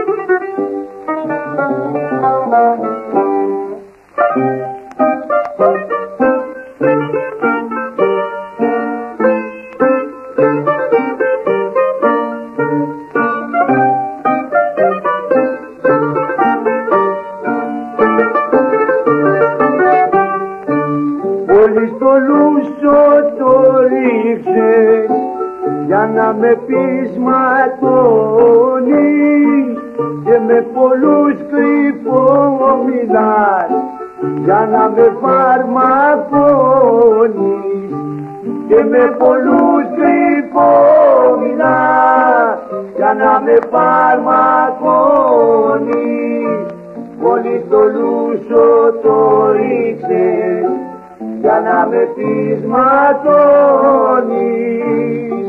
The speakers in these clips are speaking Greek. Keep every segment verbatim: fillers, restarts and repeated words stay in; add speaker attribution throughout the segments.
Speaker 1: Πολύ στο λούσο το ρίξες για να με πεις ματώνεις και με πολλούς κρυφομιλάς για να με φαρμακώνεις και με πολλούς κρυφομιλάς για να με φαρμακώνεις. Πολύ στο λούσο το ρίξες για να με πεις ματώνεις.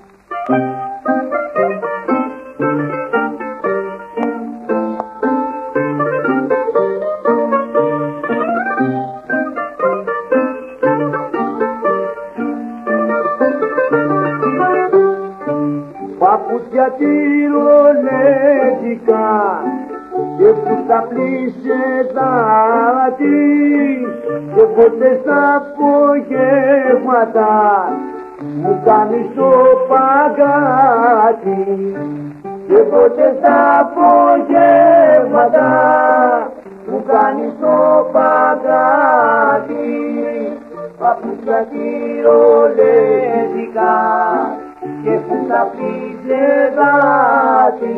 Speaker 1: Παπούτσια τυρολέζικα και που τα πλήσε δάτη και ποτέ στα απογεύματα μου κάνεις το παγκάτι και ποτέ στα απογεύματα μου κάνεις το παγκάτι. Παπούτσια τυρολέζικα και που τα πλήσε δάτη.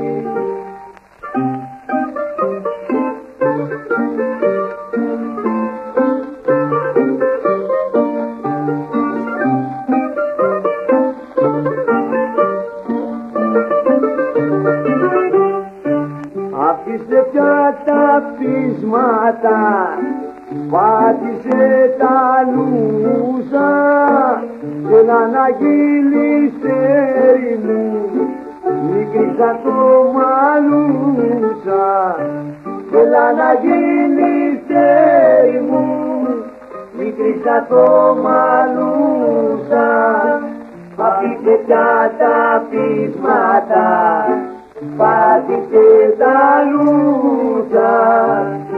Speaker 1: Άφησε πια τα πείσματα, πάτησε τα λούσα και να αναγγείλει μου μικρήσα το μαλούσα και να αναγγείλει μου μικρήσα το μαλούσα. Άφησε πια τα πείσματα, πάτησε τα λούσα